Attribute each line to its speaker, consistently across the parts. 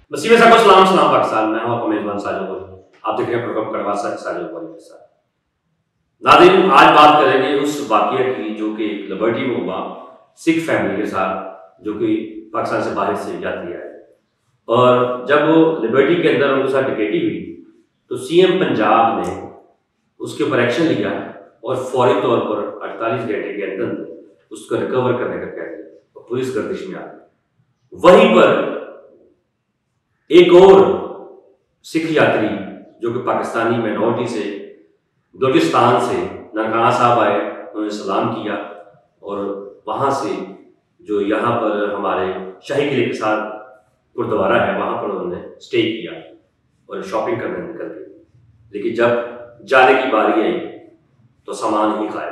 Speaker 1: मसीह में सबको सलाम सलाम पाकिस्तान। मैं हूं आपका मेजबान साजिद गोरी। आप देख रहे हैं प्रोग्राम कड़वा सच साजिद गोरी के साथ। नाज़रीन, आज बात करेंगे उस वाक़या की जो कि लिबर्टी में हुआ सिख फैमिली के साथ, जो कि पाकिस्तान से बाहर से यात्री आए, और जब वो लिबर्टी के अंदर उनके साथ डकैती हुई तो सीएम पंजाब ने उसके ऊपर एक्शन लिया और फौरी तौर पर 48 घंटे के अंदर उसको रिकवर करने का कह दिया और पुलिस गर्दिश में आ गई। वहीं पर एक और सिख यात्री जो कि पाकिस्तानी माइनॉरिटी से बलूचिस्तान से ननकाना साहब आए, उन्होंने सलाम किया और वहाँ से जो यहाँ पर हमारे शाही किले के साथ गुरुद्वारा है वहाँ पर उन्होंने स्टे किया और शॉपिंग करने निकल गए। लेकिन जब जाने की बारी आई तो सामान ही गायब।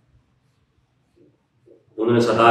Speaker 1: उन्होंने सदा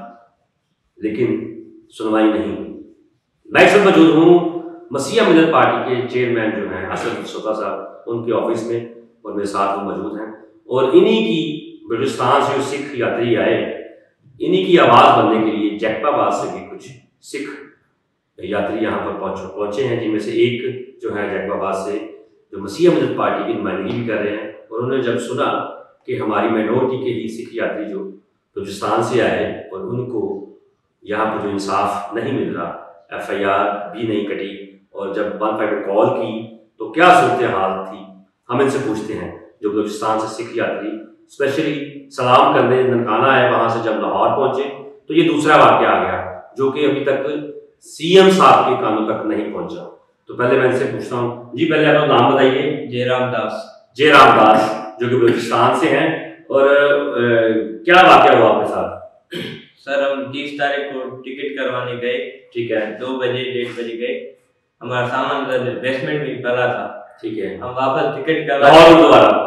Speaker 1: की लेकिन सुनवाई नहीं। मैं इस वक्त मौजूद हूँ मसीहा मिलत पार्टी के चेयरमैन जो हैं असद मुस्तफा साहब, उनके ऑफिस में, और मेरे साथ वो मौजूद हैं। और इन्हीं की बलूचिस्तान से जो सिख यात्री आए, इन्हीं की आवाज़ बनने के लिए जैकबाबाद से भी कुछ सिख यात्री यहाँ पर पहुँचे हैं, जिनमें से एक जो है जैकबाबाद से जो मसीहा मिलत पार्टी की नुमाइंदगी भी कर रहे हैं। और उन्होंने जब सुना कि हमारी माइनॉरिटी के ही सिख यात्री जो बलूचिस्तान से आए और उनको यहाँ पर जो इंसाफ नहीं मिल रहा, FIR भी नहीं कटी, और जब 155 पे कॉल की तो क्या सूरत हाल थी, हम इनसे पूछते हैं। जो बलूचिस्तान से सिख यात्री स्पेशली सलाम करने ननकाना आए, वहाँ से जब लाहौर पहुँचे तो ये दूसरा वाक़या आ गया जो कि अभी तक CM साहब के कानों तक नहीं पहुँचा। तो पहले मैं इनसे पूछता हूँ जी, पहले अपना नाम बताइए।
Speaker 2: जयराम दास।
Speaker 1: जयराम दास जो कि बलूचिस्तान से हैं, और क्या वाक़या हुआ आपके साथ?
Speaker 2: सर, हम 30 तारीख को टिकट करवाने गए।
Speaker 1: ठीक है।
Speaker 2: 2 बजे 1:30 बजे गए। हमारा सामान बेसमेंट में पड़ा था।
Speaker 1: ठीक है।
Speaker 2: हम वापस टिकट
Speaker 1: लाहौर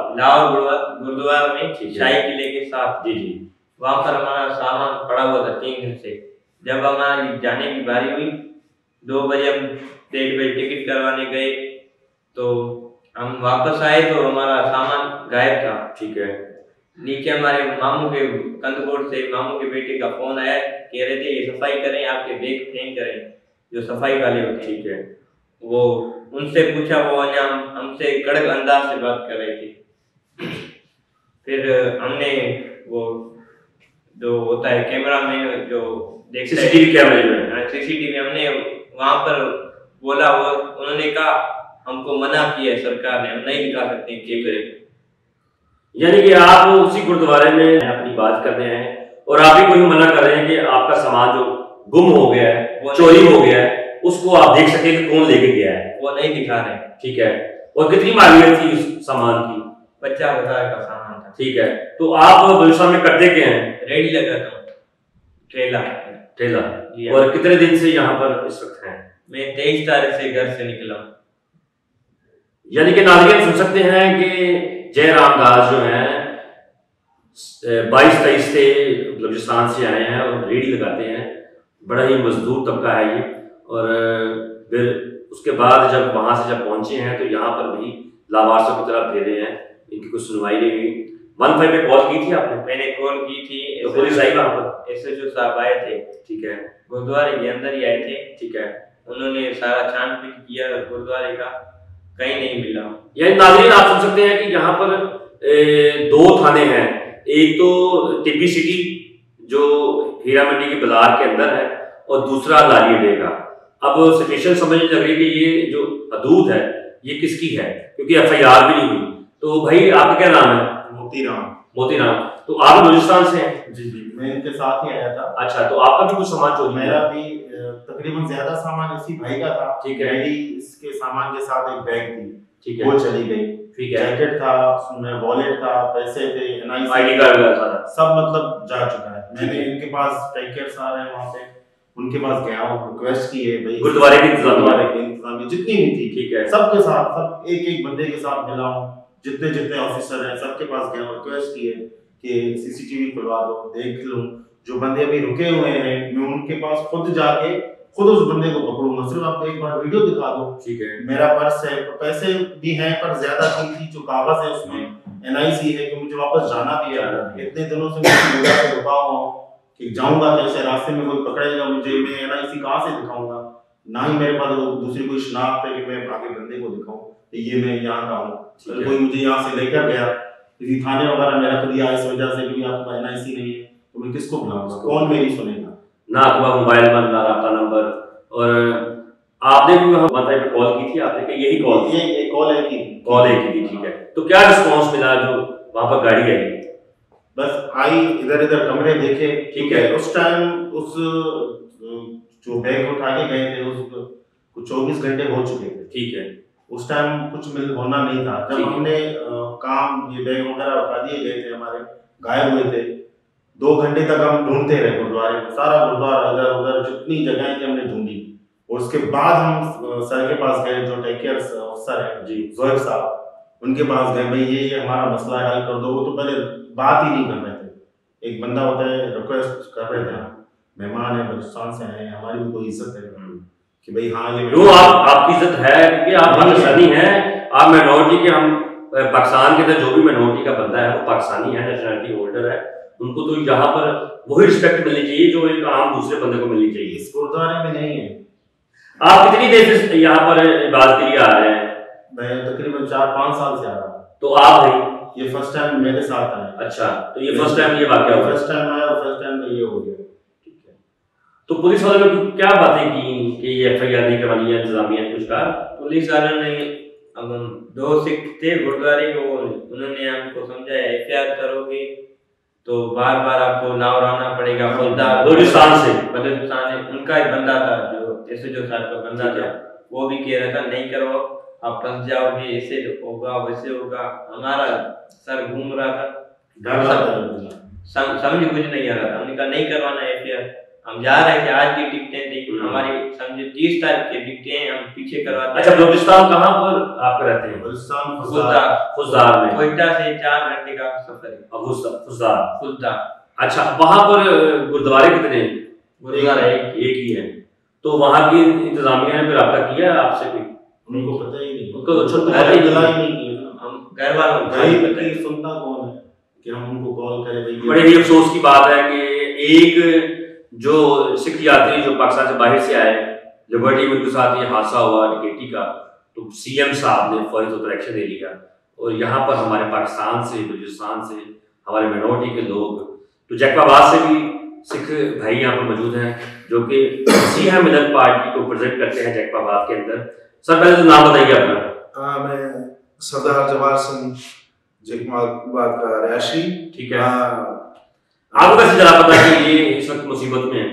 Speaker 2: गुरुद्वारा में शाही किले के साथ।
Speaker 1: जी जी।
Speaker 2: वहाँ पर हमारा सामान पड़ा हुआ था 3 दिन से। जब हमारी जाने की बारी हुई 2 बजे, हम 1:30 बजे टिकट करवाने गए तो हम वापस आए तो हमारा सामान गायब था।
Speaker 1: ठीक है।
Speaker 2: नीचे हमारे मामू के कंदकोट से मामू के बेटे का फोन आया, कह रहे थे ये सफाई करें, आपके बैग फेंक करें, जो सफाई वाले होते।
Speaker 1: ठीक है।
Speaker 2: वो उनसे पूछा, वो हमसे कड़क अंदाज से बात कर रहे थे। फिर हमने वो जो होता है कैमरा मैन जो देखता है,
Speaker 1: CCTV कैमरे में,
Speaker 2: CCTV, हमने वहां पर बोला, वो उन्होंने कहा हमको मना किया है सरकार ने, हम नहीं दिखा सकते कैमरे।
Speaker 1: यानी कि आप उसी गुरुद्वारे में अपनी बात कर रहे हैं और आप ही कोई मना कर रहे हैं कि आपका सामान जो गुम हो गया है, चोरी हो गया है, उसको आप देख सके कि कौन लेके गया है,
Speaker 2: वो नहीं दिखा रहे।
Speaker 1: ठीक है। और कितनी मालियत थी उस सामान की?
Speaker 2: 50,000 का सामान था।
Speaker 1: ठीक है। तो आप बलूचिस्तान में करते क्या हैं?
Speaker 2: रेडी लगाता हूँ, ठेला।
Speaker 1: और कितने दिन से यहाँ पर इस वक्त हैं?
Speaker 2: मैं 23 तारीख से घर से निकला हूँ।
Speaker 1: यानी कि नाज़रीन सुन सकते हैं कि जयराम दास जो हैं 22-23 से बलूचिस्तान से आए हैं और रेडी लगाते हैं। बड़ा ही मजदूर तबका है ये। और फिर उसके बाद जब वहाँ से जब पहुँचे हैं तो यहाँ पर भी लावारसों की तरफ फेरे हैं, इनकी कुछ सुनवाई नहीं हुई। 155 पे कॉल की थी आपने?
Speaker 2: मैंने कॉल की थी।
Speaker 1: तो पुलिस आई वहाँ पर?
Speaker 2: SHO साहब आए थे।
Speaker 1: ठीक है।
Speaker 2: गुरुद्वारे के अंदर ही आए थे।
Speaker 1: ठीक है।
Speaker 2: उन्होंने सारा छानबीन किया गुरुद्वारे का, कहीं नहीं मिला।
Speaker 1: यानी नाज़रीन आप सुन सकते हैं कि यहाँ पर 2 थाने हैं। एक तो टिब्बी सिटी जो हीरा मंडी के बाजार के अंदर है, और दूसरा लारी अड्डे का। अब सिचुएशन समझ लग रही है कि ये जो हदूद है ये किसकी है, क्योंकि FIR भी नहीं हुई। तो भाई आपका क्या नाम है? मोतीराम। तो आप बलूचिस्तान से हैं?
Speaker 3: जी, मैं इनके साथ ही आया था।
Speaker 1: अच्छा, तो आपका भी कुछ सामान चोरी?
Speaker 3: मेरा भी तकरीबन ज्यादा सामान इसी भाई का था।
Speaker 1: ठीक है।
Speaker 3: मेरी इसके सामान के साथ एक बैग थी।
Speaker 1: ठीक है।
Speaker 3: वो चली गई।
Speaker 1: ठीक है।
Speaker 3: जैकेट था, उसमें वॉलेट था, पैसे थे, NIC
Speaker 1: ID कार्ड था,
Speaker 3: सब मतलब जा चुका है। मैंने इनके पास टैंकर्स आ रहे हैं वहाँ पे, उनके पास गया हूँ, रिक्वेस्ट की है भाई
Speaker 1: गुरुद्वारे के इंतजाम
Speaker 3: जितनी भी थी।
Speaker 1: ठीक है।
Speaker 3: सबके साथ, सब एक बंदे के साथ मिला हूँ, जितने ऑफिसर हैं सबके पास गया हूँ, रिक्वेस्ट की है कि CCTV खुलवा दो, देख लूं। जो बंदे अभी रुके हुए हैं मैं उनके पास खुद जाके खुद उस बंदे को पकड़ूंगा। सिर्फ आप एक बार वीडियो दिखा दो। ठीक है। मेरा पर्स है, पैसे भी हैं पर ज्यादा कीमती जो कागज है उसमें NIC है कि मुझे वापस जाना भी है। इतने दिनों से मैं जगह पे रुका हुआ हूँ कि जाऊंगा कैसे, रास्ते में कोई पकड़ेगा मुझे, मैं NIC कहाँ से दिखाऊंगा। ना ही मेरे पास दूसरी कोई शनाख्त है कि मैं आगे बंदे को दिखाऊं कि ये मैं यहाँ का हूँ। कोई मुझे यहाँ से लेकर गया किसी थाने वगैरह में रख दिया इस वजह से कि आपका NIC नहीं है, तो मैं किसको बुलाऊंगा, कौन मेरी सुनेगा?
Speaker 1: ना आपके पास मोबाइल नंबर ना रब्ता नंबर, और आपने भी वहाँ बताइए पे कॉल की थी आपने कि यही कॉल थी?
Speaker 3: ये कॉल है कि
Speaker 1: कॉल एक ही थी, ठीक है। तो क्या रिस्पॉन्स मिला जो वहाँ पर गाड़ी आई?
Speaker 3: बस आई, इधर इधर कमरे देखे,
Speaker 1: ठीक है।
Speaker 3: उस टाइम उस जो बैग उठा के गए थे उस कुछ 24 घंटे हो चुके थे,
Speaker 1: ठीक है।
Speaker 3: उस टाइम कुछ होना नहीं था। जब हमने काम ये बैग वगैरह उठा दिए गए थे हमारे, गायब हुए थे, 2 घंटे तक हम ढूंढते रहे गुरुद्वारे में, सारा गुरुद्वारा इधर उधर जितनी जगहें थी हमने ढूंढी। और उसके बाद हम सर के पास गए, जो टेक केयर अफसर है जी जोएब साहब, उनके पास गए, भाई ये हमारा मसला हल कर दो। वो तो पहले बात ही नहीं कर रहे थे। एक बंदा होता है, रिक्वेस्ट कर रहे थे, मेहमान है, बलूचिस्तान से आए, हमारी भी कोई इज्जत है कि भाई हाँ ये
Speaker 1: जो आपकी इज्जत है क्योंकि आप पाकिस्तानी हैं, आप माइनॉरिटी के, हम पाकिस्तान के अंदर जो भी माइनॉरिटी का बंदा है वो पाकिस्तानी है, नेशनलिटी होल्डर है, उनको तो यहाँ पर वही रिस्पेक्ट मिलनी चाहिए जो एक आम दूसरे बंदे को मिलनी चाहिए।
Speaker 3: इस गुरुद्वारे में नहीं है।
Speaker 1: आप कितनी देर से यहाँ पर इबादत के लिए आ रहे हैं?
Speaker 3: मैं तकरीबन 4-5 साल से आ रहा हूँ।
Speaker 1: तो आप भाई
Speaker 3: ये फर्स्ट टाइम मेरे साथ आया।
Speaker 1: अच्छा, तो ये फर्स्ट टाइम ये वाकया हुआ?
Speaker 3: फर्स्ट टाइम आया और फर्स्ट टाइम तो ये हो गया।
Speaker 1: ठीक है। तो पुलिस वालों ने क्या बातें की कि ये FIR नहीं करवानी है, इंतजामिया ने कुछ कहा?
Speaker 2: पुलिस वालों ने, अब हम 2 सिख थे गुरुद्वारे को, उन्होंने हमको समझाया FIR करोगे तो बार बार आपको नाव रहना पड़ेगा।
Speaker 1: बलूचिस्तान से
Speaker 2: उनका एक बंदा था जो SHO साहब का बंदा था, वो भी कह रहा था नहीं करो आप फंस जाओगे, ऐसे होगा वैसे होगा। हमारा सर घूम रहा था, समझ कुछ नहीं आ रहा था। हमने कहा नहीं करवाना FIR, हम जा रहे थे, आज की टिकटें थी हमारी, समझे 30 तारीख की टिकटें हम पीछे करवाते।
Speaker 1: अच्छा, बलूचिस्तान कहाँ पर आप रहते हैं?
Speaker 3: बलूचिस्तान
Speaker 1: खुजदार में,
Speaker 2: कोयटा से 4 घंटे का सफर है। खुजदार।
Speaker 1: अच्छा, वहाँ पर गुरुद्वारे कितने?
Speaker 2: गुरुद्वारा
Speaker 1: एक ही है। तो वहाँ की इंतजामिया ने रब्ता किया आपसे? कोई
Speaker 3: उनको पता ही नहीं,
Speaker 1: उनको
Speaker 3: पता ही नहीं किया।
Speaker 2: हम घर वालों
Speaker 3: को सुनता कौन है कि हम उनको कॉल करें भाई?
Speaker 1: बड़े ही अफसोस की बात है कि एक जो सिख यात्री जो पाकिस्तान से बाहर से आए, लिबर्टी में उनके साथ ये हादसा हुआ टिकेटी का, तो CM साहब ने फौरी तौर पर एक्शन ले लिया। और यहाँ पर हमारे पाकिस्तान से, बलूचिस्तान से हमारे माइनॉरिटी के लोग, तो जैकबाबाद से भी सिख भाई यहाँ पर मौजूद हैं जो कि मसीहा मिलत पार्टी को प्रेजेंट करते हैं जैकबाबाद के अंदर। सर पहले तो नाम बताइए अपना।
Speaker 4: मैं सरदार जवाहर सिंह जैकबाबाद का रहायशी।
Speaker 1: ठीक है। आपको कैसे चला पता कि ये इस वक्त मुसीबत में है?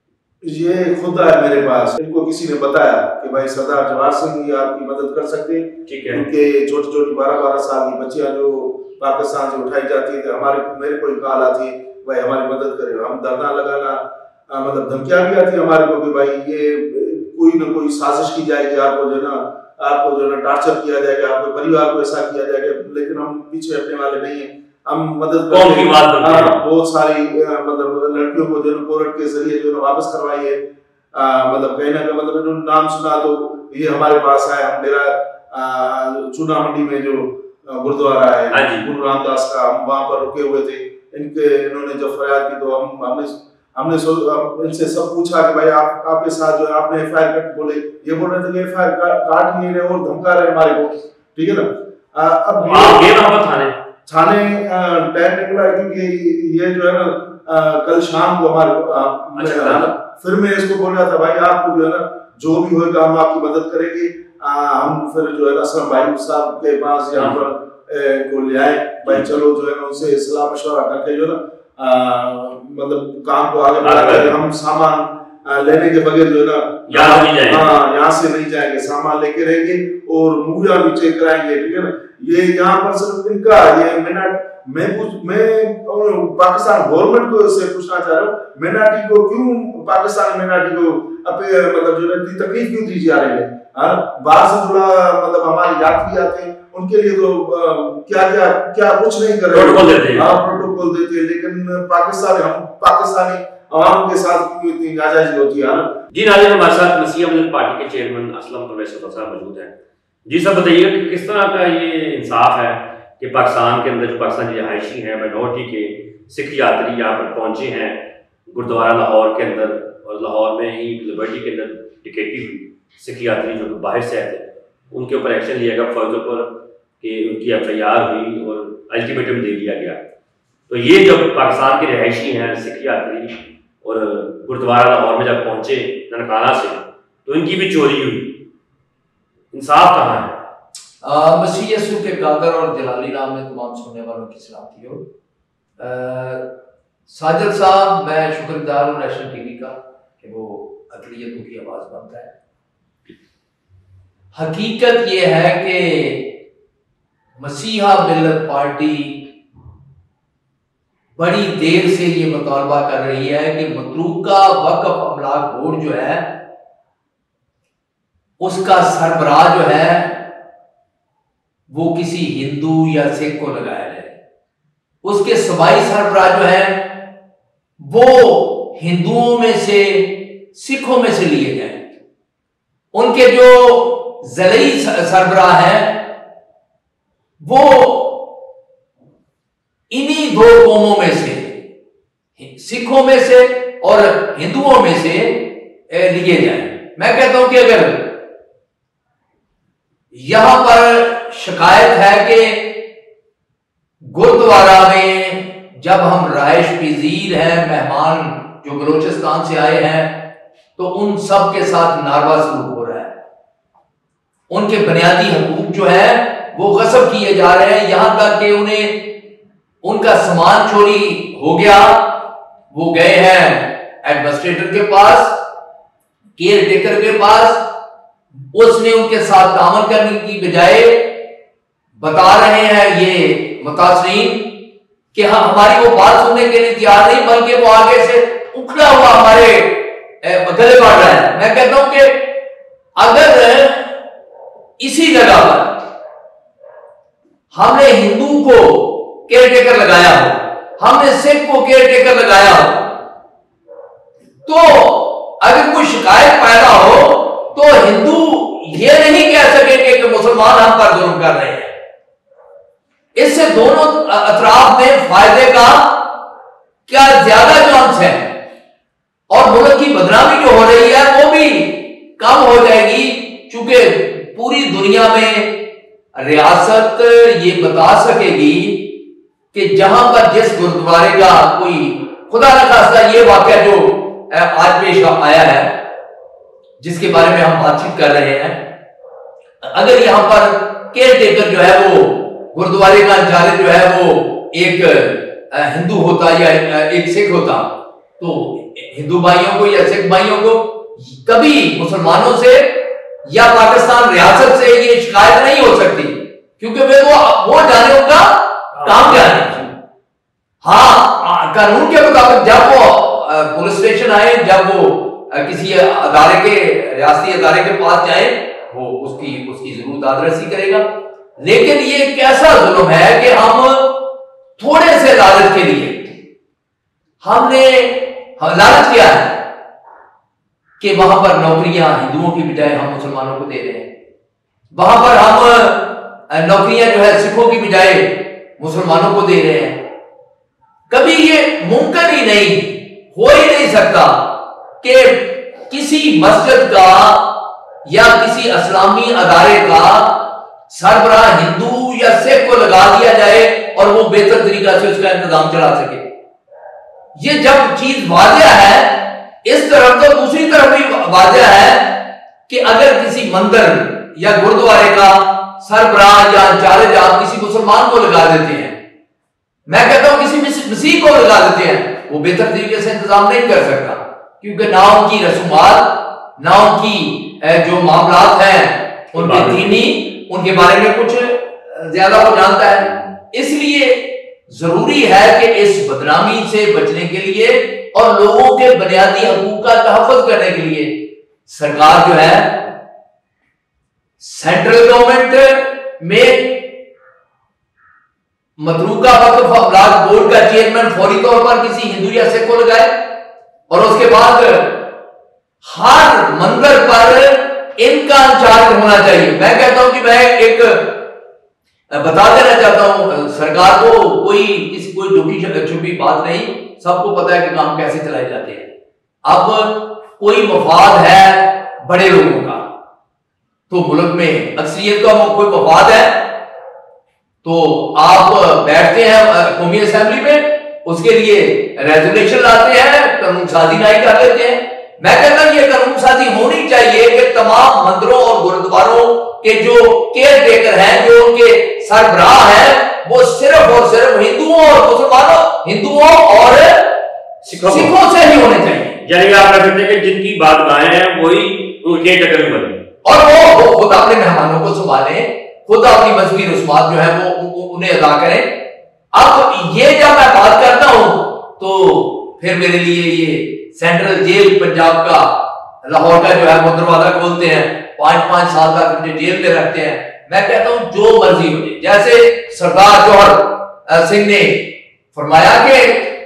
Speaker 4: ये खुद आए मेरे पास, इनको किसी ने बताया कि भाई सरदार जवाहर सिंह ये आपकी मदद कर सकते हैं।
Speaker 1: ठीक है।
Speaker 4: उनके छोटी छोटी 12-12 साल की बच्चियां जो पाकिस्तान से उठाई जाती है, मेरे को कॉल आती है भाई हमारी मदद करें। हम धरना लगाना, मतलब धमकियां भी आती है हमारे को कि भाई ये कोई ना कोई साजिश की जाएगी, आपको जो है ना टार्चर किया जाएगा, आपके परिवार को ऐसा किया जाएगा। लेकिन हम पीछे हटने वाले नहीं है, हम मदद
Speaker 1: कौन की बात करते हैं?
Speaker 4: बहुत सारी मतलब लड़कियों को जो कोर्ट के जरिए जो वापस करवाई है, मतलब कहने का मतलब नाम सुना तो ये हमारे पास आया। मेरा चूना मंडी में जो गुरुद्वारा है गुरु रामदास का, हम वहां पर रुके हुए थे। इन्होंने जब फरियाद की तो हमने इनसे सब पूछा कि भाई आपके साथ जो है आपने FIR कट बोले, ये बोल रहे थे कि FIR काट नहीं रहे और धमका रहे हमारे को। ठीक है ना। अब
Speaker 1: आप गए वहां पर
Speaker 4: थाने टाइम निकला क्योंकि ये जो है ना कल शाम को हमारे फिर मैं इसको बोल रहा था भाई आपको जो है ना जो भी होगा हम आपकी मदद करेंगे। हम फिर जो है ना असलम भाई साहब के पास यहाँ पर को ले आए, भाई चलो जो है ना उनसे सलाह मशवरा करके जो है ना मतलब काम को आगे बढ़ाकर हम सामान लेने के बगैर जो है ना यहाँ से नहीं जाएंगे, सामान लेके रहेंगे और मूवियां भी चेक कराएंगे। ठीक है ना। ये यहाँ पर सिर्फ इनका ये मैं पाकिस्तान गवर्नमेंट को से पूछना चाह रहा हूँ, मिनाटी को क्यों, पाकिस्तानी मिनाटी को मतलब जो है तकलीफ क्यों दी जा रही है? बाहर से जुड़ा मतलब हमारे यात्री आते हैं, उनके लिए तो क्या कुछ नहीं कर रहे, प्रोटोकॉल देते हैं, लेकिन पाकिस्तानी आवाम के साथ क्यों इतनी नाजायजी होती है?
Speaker 1: जी नाज़रीन, हमारे साथ मसीहा मिलत पार्टी के चेयरमैन असलम परवेज साहब मौजूद हैं। जी सर बताइएगा कि किस तरह का ये इंसाफ है कि पाकिस्तान के अंदर जो पाकिस्तानी रिहायशी हैं, माइनॉरिटी के सिख यात्री यहाँ पर पहुंचे हैं गुरुद्वारा लाहौर के अंदर, और लाहौर में ही लिबर्टी के अंदर टिकेटी हुई सिख यात्री जो बाहर से आए थे, उनके ऊपर एक्शन लिया गया फौज पर कि उनकी FIR हुई और अल्टीमेटम दे दिया गया। तो ये जब पाकिस्तान के रिहायशी हैं सिख यात्री और गुरुद्वारा लाहौर में जब पहुंचे ननकाना से, तो इनकी भी चोरी हुई। इंसाफ कहाँ है?
Speaker 5: मसीह यसू के कादर और जलाली नाम में तमाम सुनने वालों की सलामती हो। साजिद साहब, मैं शुक्रगुजार हूँ नेशनल टीवी का कि वो अक़लियतों की आवाज़ बनता है। हकीकत ये है कि मसीहा मिल्लत पार्टी बड़ी देर से ये मुतालबा कर रही है कि मतरूका वक्फ अमलाक बोर्ड जो है उसका सरबराह जो है वो किसी हिंदू या सिख को लगाया जाए। उसके सूबाई सरबराह जो है वो हिंदुओं में से सिखों में से लिए जाए। उनके जो ज़लई सरबराह है वो इन्हीं दो कौमों में से, सिखों में से और हिंदुओं में से लिए जाए। मैं कहता हूं कि अगर यहां पर शिकायत है कि गुरुद्वारा में जब हम राइश पजीर हैं, मेहमान जो बलोचिस्तान से आए हैं, तो उन सब के साथ नारवा सलूक हो रहा है। उनके बुनियादी हकूक जो है वो गस्ब किए जा रहे हैं, यहां तक कि उन्हें उनका सामान चोरी हो गया। वो गए हैं एडमिनिस्ट्रेटर के पास, केयर टेकर के पास, उसने उनके साथ तामल करने की बजाय बता रहे हैं ये मुतासरीन कि हाँ हमारी वो बात सुनने के लिए तैयार नहीं, बल्कि वो आगे से उखड़ा हुआ हमारे गले बढ़ रहा है। मैं कहता हूं कि अगर इसी जगह पर हमने हिंदू को केयर टेकर लगाया हो, हमने सिख को केयर टेकर लगाया हो, तो अगर कोई शिकायत पैदा हो तो हिंदू ये नहीं कह सकेंगे कि मुसलमान हम पर जुल्म कर रहे हैं। इससे दोनों अतराफ में फायदे का क्या ज्यादा चांस है और मुल्क की बदनामी जो हो रही है वो भी कम हो जाएगी, क्योंकि पूरी दुनिया में रियासत ये बता सकेगी कि जहां पर जिस गुरुद्वारे का कोई खुदा न खास्ता ये वाकया जो आज पेश आया है जिसके बारे में हम बातचीत कर रहे हैं, अगर यहां पर केयर टेकर जो है वो गुरुद्वारे का इंचार्ज जो है वो एक हिंदू होता या एक सिख होता, तो हिंदू भाइयों को या सिख भाइयों को कभी मुसलमानों से या पाकिस्तान रियासत से ये शिकायत नहीं हो सकती, क्योंकि वे वो जाने उनका काम क्या है। हाँ, कानून के मुताबिक जब वो पुलिस स्टेशन आए, जब वो किसी अदारे के रियासती अदारे के पास जाए, वो उसकी जरूर दादरसी करेगा। लेकिन ये कैसा जुल्म है कि हम थोड़े से लालच के लिए हमने लालच किया है कि वहां पर नौकरियां हिंदुओं की बजाय हम मुसलमानों को दे रहे हैं, वहां पर हम नौकरियां जो है सिखों की बजाय मुसलमानों को दे रहे हैं। कभी ये मुमकिन ही नहीं, हो ही नहीं सकता कि किसी मस्जिद का या किसी इस्लामी अदारे का सरबराह हिंदू या सिख को लगा दिया जाए और वो बेहतर तरीका से उसका इंतजाम चला सके। ये जब चीज वाजिया है, इस तरफ तो दूसरी तरफ भी वाजिया है कि अगर किसी मंदिर या गुरुद्वारे का सरबराह या इंचार्ज आप किसी मुसलमान को लगा देते हैं, मैं कहता हूं किसी मसीह को लगा देते हैं, वो बेहतर तरीके से इंतजाम नहीं कर सकता, क्योंकि ना उनकी रसूमात, ना उनकी जो मामलात हैं उनके दीनी, उनके बारे में कुछ ज्यादा वो जानता है। इसलिए जरूरी है कि इस बदनामी से बचने के लिए और लोगों के बुनियादी हकूक का तहफ़्फ़ुज़ करने के लिए सरकार जो है सेंट्रल गवर्नमेंट में मतरूका वक्फ अमलाक बोर्ड का चेयरमैन फौरी तौर पर किसी हिंदू या सिख को लगाए और उसके बाद हर मंदिर पर इनका इंचार्ज होना चाहिए। मैं कहता हूं कि मैं एक बता देना चाहता हूं सरकार को, कोई दुखी छुपी बात नहीं, सबको पता है कि काम कैसे चलाए जाते हैं। अब कोई मफाद है बड़े लोगों का, तो मुल्क में अक्सरियत का कोई मफाद है, तो आप बैठते हैं कौमी असेंबली में, उसके लिए रेजोल्यूशन लाते हैं, कानून साजी नहीं कर लेते हैं। मैं कहता हूं ये कानून साजी होनी चाहिए कि तमाम मंदिरों और गुरुद्वारों के जो केयर टेकर हैं, जो उनके सरबराह हैं, वो सिर्फ और सिर्फ हिंदुओं और मुसलमानों, हिंदुओं और सिखों से ही होने चाहिए।
Speaker 1: यानी आप कहते हैं कि जिनकी बात गाएं हैं वही उनके टक्कर बने,
Speaker 5: और वो खुद अपने मेहमानों को संभालें, खुद अपनी मजहबी रस्मात जो है वो उन्हें अदा करें। अब ये जब मैं बात करता हूं तो फिर मेरे लिए ये सेंट्रल जेल पंजाब का, लाहौर का जो है वो दरवाजा खोलते हैं, 5-5 साल तक मुझे जेल में रखते हैं। मैं कहता हूं जो मर्जी हो जाए, जैसे सरदार जौहर सिंह ने फरमाया कि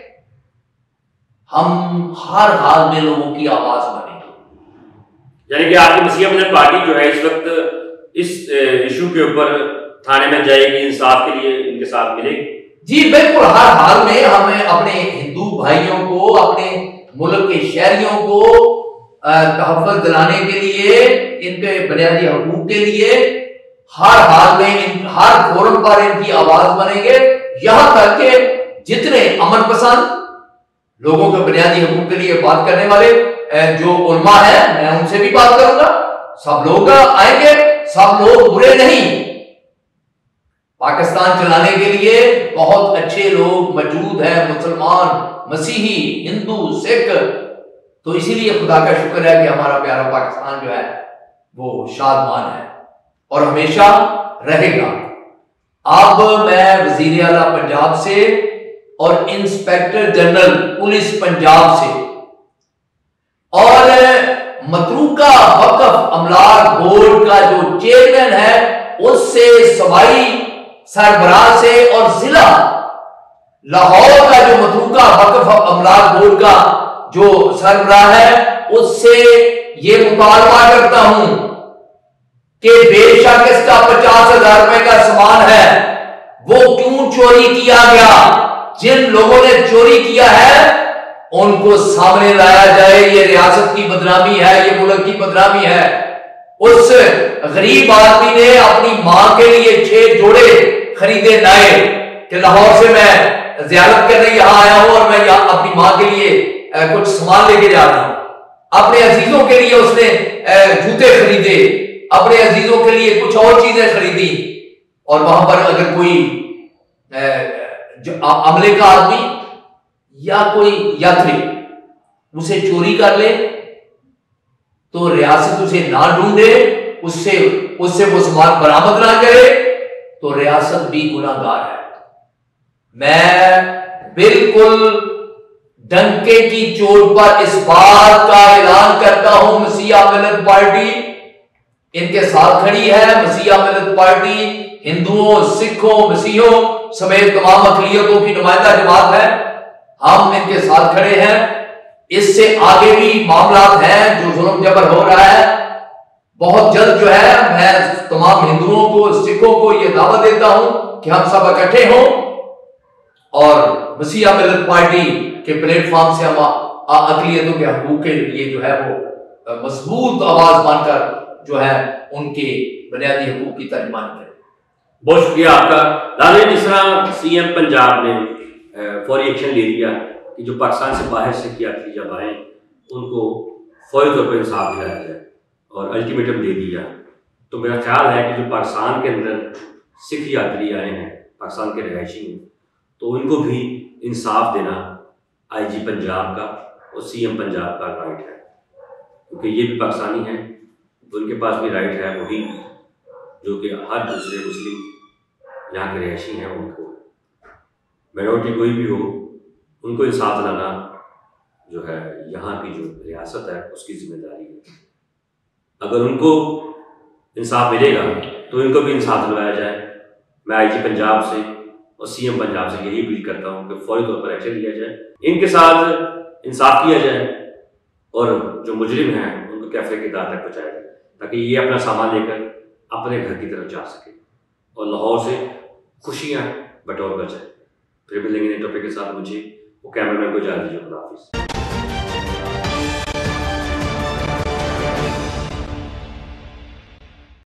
Speaker 5: हम हर हाल में लोगों की आवाज बनेंगे।
Speaker 1: यानी कि आपकी मसीहा मिल्लत पार्टी जो है इस वक्त इस इशू के ऊपर थाने में जाएगी, इंसाफ के लिए इनके साथ मिलेगी।
Speaker 5: जी बिल्कुल, हर हाल में हमें अपने हिंदू भाइयों को, अपने मुल्क के शहरियों को तहफ़्फ़ुज़ दिलाने के लिए, इनके बुनियादी हकूक़ के लिए हर हाल में हर फोरम पर इनकी आवाज बनेंगे, यहां तक कि जितने अमन पसंद लोगों के बुनियादी हकूक़ के लिए बात करने वाले जो उलमा है, मैं उनसे भी बात करूंगा। सब लोग आएंगे, सब लोग बुरे नहीं। पाकिस्तान चलाने के लिए बहुत अच्छे लोग मौजूद हैं, मुसलमान, मसीही, हिंदू, सिख। तो इसीलिए खुदा का शुक्र है कि हमारा प्यारा पाकिस्तान जो है वो शादमान है और हमेशा रहेगा। अब मैं वजीर आला पंजाब से और इंस्पेक्टर जनरल पुलिस पंजाब से और मतरूका वक्फ अमलाक बोर्ड का जो चेयरमैन है उससे, सवाई सरबराह से और जिला लाहौर का जो मतरूका वक्फ अमलाक बोर्ड का जो सरबराह है उससे ये मुतालबा करता हूं कि बेशक इसका 50,000 रुपए का सामान है, वो क्यों चोरी किया गया, जिन लोगों ने चोरी किया है उनको सामने लाया जाए। ये रियासत की बदनामी है, ये मुल्क की बदनामी है। उस गरीब आदमी ने अपनी मां के लिए 6 जोड़े खरीदे नए कि लाहौर से मैं ज़ियारत करने यहां आया हूं और मैं यहां अपनी मां के लिए कुछ सामान लेके जा रहा हूं। अपने अजीजों के लिए उसने जूते खरीदे, अपने अजीजों के लिए कुछ और चीजें खरीदी, और वहां पर अगर कोई जो अमले का आदमी या कोई यात्री उसे चोरी कर ले तो रियासत उसे ना ढूंढे, उससे वो सामान बरामद ना करे तो रियासत भी गुनाहगार है। मैं बिल्कुल डंके की चोट पर इस बात का ऐलान करता हूं, मसीहा मिल्लत पार्टी इनके साथ खड़ी है। मसीहा मिल्लत पार्टी हिंदुओं, सिखों, मसीहों समेत तमाम अक़लियतों की नुमाइंदा जमात है, हम इनके साथ खड़े हैं। इससे आगे भी मामला हैं जो जुल्म जबर हो रहा है, बहुत जल्द जो है मैं तमाम हिंदुओं को, सिखों को ये दावत देता हूं कि हम सब इकट्ठे हों और मसीहा मिल्लत पार्टी के प्लेटफॉर्म से हम अक़लियतों के हकूक़ के लिए जो है वो मजबूत आवाज बनकर जो है उनके बुनियादी हकूक़ की तर्जुमानी करें।
Speaker 1: बहुत शुक्रिया आपका। नाज़रीन, जिस तरह सीएम पंजाब ने फौरी एक्शन ले लिया कि जो पाकिस्तान से बाहर से यात्री जब आए उनको फौरी तौर पर इंसाफ दिलाया जाए और अल्टीमेटम दे दिया, तो मेरा ख्याल है कि जो पाकिस्तान के अंदर सिख यात्री आए हैं, पाकिस्तान के रहायशी हैं, तो उनको भी इंसाफ देना आईजी पंजाब का और सीएम पंजाब का राइट है, क्योंकि ये भी पाकिस्तानी हैं, उनके पास भी राइट है वही जो कि हर दूसरे मुस्लिम यहाँ के रहायशी हैं उनको, माइनॉरिटी कोई भी हो, उनको इंसाफ दिलाना जो है यहाँ की जो रियासत है उसकी जिम्मेदारी है। अगर उनको इंसाफ मिलेगा तो इनको भी इंसाफ दिलवाया जाए। मैं आईजी पंजाब से और सीएम पंजाब से यही अपील करता हूँ कि फौरी तौर पर एक्शन लिया जाए, इनके साथ इंसाफ किया जाए और जो मुजरिम हैं उनको कैफे की दाद तक पहुँचाया जाए ताकि ये अपना सामान लेकर अपने घर की तरफ जा सके और लाहौर से खुशियाँ बटोर कर जाए। फिर मिलेंगे नए टॉपिक के साथ। मुझे वो कैमरामैन को इजाज़त दीजिए। खुदा हाफिज़।